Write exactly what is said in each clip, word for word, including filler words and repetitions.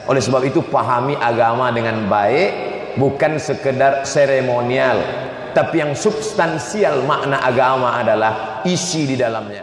Oleh sebab itu pahami agama dengan baik, bukan sekedar seremonial, tapi yang substansial makna agama adalah isi di dalamnya.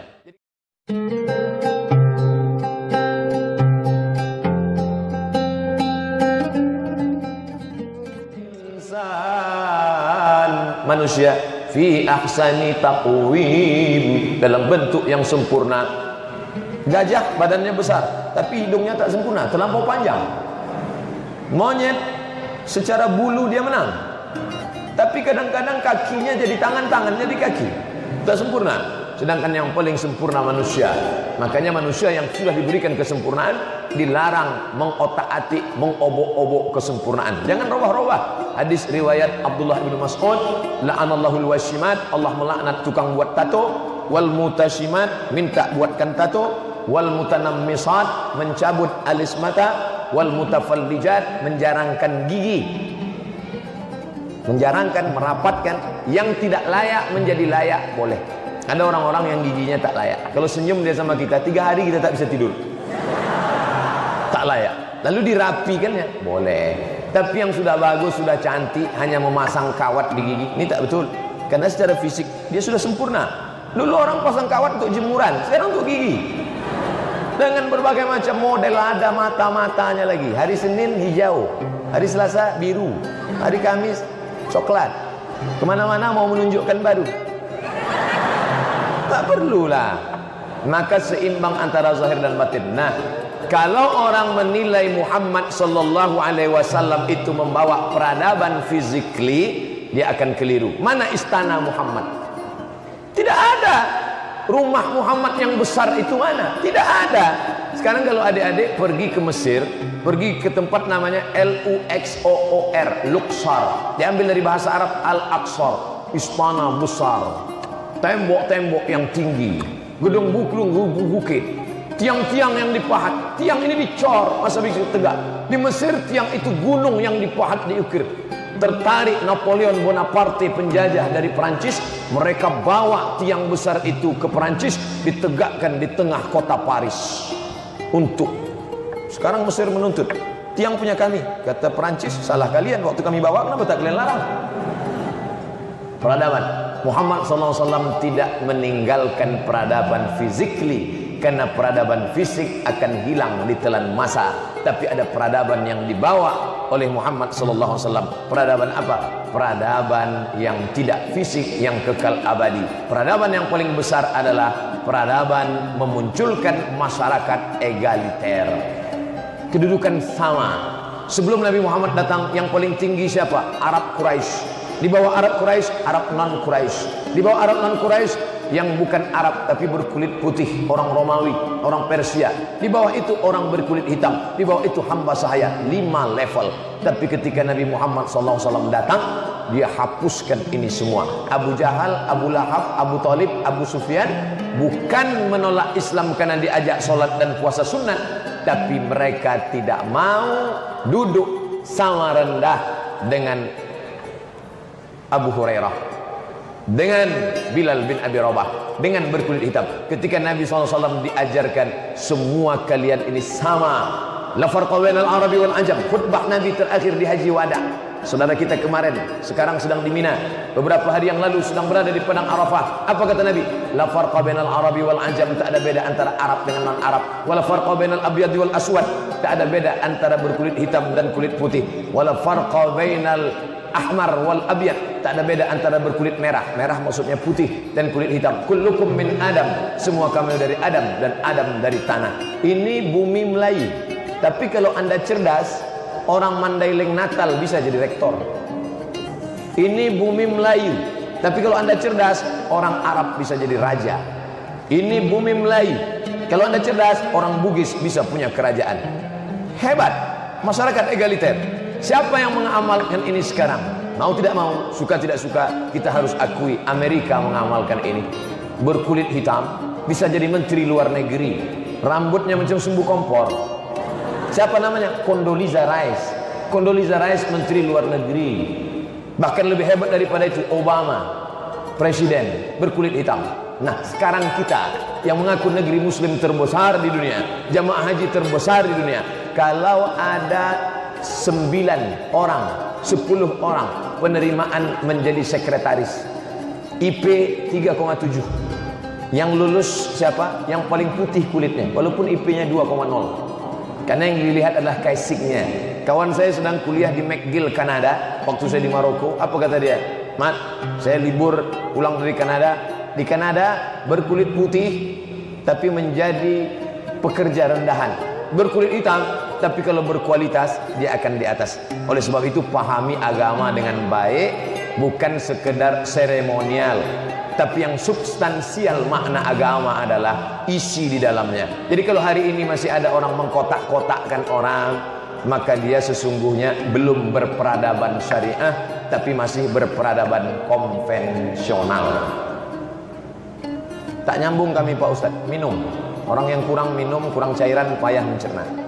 Insan, manusia fi ahsani taqwim, dalam bentuk yang sempurna. Gajah badannya besar, tapi hidungnya tak sempurna, terlampau panjang. Monyet secara bulu dia menang, tapi kadang-kadang kakinya jadi tangan, tangan jadi kaki, tak sempurna. Sedangkan yang paling sempurna manusia. Makanya manusia yang sudah diberikan kesempurnaan dilarang mengotak-atik, mengobok-obok kesempurnaan. Jangan robah-robah. Hadis riwayat Abdullah bin Mas'ud, la'anallahul wasyimat, Allah melaknat tukang buat tato, wal mutasyimat, minta buatkan tato, wal mutanammisat, mencabut alis mata, wal mutafallijat, menjarangkan gigi, menjarangkan, merapatkan. Yang tidak layak menjadi layak boleh. Ada orang-orang yang giginya tak layak, kalau senyum dia sama kita tiga hari kita tak bisa tidur, tak layak. Lalu dirapikan ya boleh. Tapi yang sudah bagus, sudah cantik, hanya memasang kawat di gigi, ini tak betul. Karena secara fisik dia sudah sempurna. Dulu orang pasang kawat untuk jemuran, sekarang untuk gigi. Dengan berbagai macam model, ada mata-matanya lagi. Hari Senin hijau, hari Selasa biru, hari Kamis coklat. Kemana-mana mau menunjukkan baru. Tak perlulah. Maka seimbang antara zahir dan batin. Nah, kalau orang menilai Muhammad sallallahu alaihi wasallam itu membawa peradaban physically, dia akan keliru. Mana istana Muhammad? Tidak ada. Rumah Muhammad yang besar itu mana? Tidak ada. Sekarang kalau adik-adik pergi ke Mesir, pergi ke tempat namanya L U X O O R, Luxor. Diambil dari bahasa Arab Al-Aqsar, istana besar. Tembok-tembok yang tinggi, gedung buklung, bukit, tiang-tiang yang dipahat, tiang ini dicor, masa bisa tegak. Di Mesir tiang itu gunung yang dipahat, diukir. Tertarik Napoleon Bonaparte, penjajah dari Perancis, mereka bawa tiang besar itu ke Perancis, ditegakkan di tengah kota Paris. Untuk sekarang Mesir menuntut, tiang punya kami. Kata Perancis, salah kalian waktu kami bawa, kenapa tak kalian larang? Peradaban Muhammad sallallahu alaihi wasallam tidak meninggalkan peradaban physically, karena peradaban fisik akan hilang di telan masa. Tapi ada peradaban yang dibawa oleh Muhammad sallallahu alaihi wasallam. Peradaban apa? Peradaban yang tidak fisik, yang kekal abadi. Peradaban yang paling besar adalah peradaban memunculkan masyarakat egaliter, kedudukan sama. Sebelum Nabi Muhammad datang, yang paling tinggi siapa? Arab Quraisy. Di bawah Arab Quraisy, Arab non Quraisy. Di bawah Arab non Quraisy yang bukan Arab tapi berkulit putih, orang Romawi, orang Persia. Di bawah itu orang berkulit hitam. Di bawah itu hamba sahaya, lima level. Tapi ketika Nabi Muhammad sallallahu alaihi wasallam datang, dia hapuskan ini semua. Abu Jahal, Abu Lahab, Abu Talib, Abu Sufyan bukan menolak Islam karena diajak sholat dan puasa sunnah, tapi mereka tidak mau duduk sama rendah dengan Abu Hurairah, dengan Bilal bin Abi Rabah, dengan berkulit hitam. Ketika Nabi sallallahu alaihi wasallam diajarkan, semua kalian ini sama. La farqa bainal Arabi wal Ajam. Khutbah Nabi terakhir di Haji Wada. Saudara kita kemarin sekarang sedang di Mina, beberapa hari yang lalu sedang berada di padang Arafah. Apa kata Nabi? La farqa bainal Arabi wal Ajam, tak ada beda antara Arab dengan non Arab. Wala farqa bainal abyadi wal aswad, tak ada beda antara berkulit hitam dan kulit putih. Wala farqa bainal ahmar wal abyad, tak ada beda antara berkulit merah, merah maksudnya putih, dan kulit hitam. Kullukum min Adam, semua kami dari Adam, dan Adam dari tanah. Ini bumi Melayu. Tapi kalau anda cerdas, orang Mandailing Natal bisa jadi rektor. Ini bumi Melayu. Tapi kalau anda cerdas, orang Arab bisa jadi raja. Ini bumi Melayu. Kalau anda cerdas, orang Bugis bisa punya kerajaan. Hebat, masyarakat egaliter. Siapa yang mengamalkan ini sekarang? Mau tidak mau, suka tidak suka, kita harus akui Amerika mengamalkan ini. Berkulit hitam bisa jadi menteri luar negeri, rambutnya macam sumbu kompor. Siapa namanya? Condoleezza Rice. Condoleezza Rice menteri luar negeri. Bahkan lebih hebat daripada itu Obama, presiden berkulit hitam. Nah, sekarang kita yang mengaku negeri muslim terbesar di dunia, jamaah haji terbesar di dunia, kalau ada sembilan orang, sepuluh orang penerimaan menjadi sekretaris, I P tiga koma tujuh, yang lulus siapa? Yang paling putih kulitnya, walaupun I P-nya dua koma nol, karena yang dilihat adalah casingnya. Kawan saya sedang kuliah di McGill, Kanada, waktu saya di Maroko. Apa kata dia? Mat, saya libur pulang dari Kanada. Di Kanada berkulit putih tapi menjadi pekerja rendahan, berkulit hitam tapi kalau berkualitas dia akan di atas. Oleh sebab itu pahami agama dengan baik, bukan sekedar seremonial, tapi yang substansial. Makna agama adalah isi di dalamnya. Jadi kalau hari ini masih ada orang mengkotak-kotakkan orang, maka dia sesungguhnya belum berperadaban syariah, tapi masih berperadaban konvensional. Tak nyambung kami Pak Ustadz. Minum, orang yang kurang minum, kurang cairan, payah mencerna.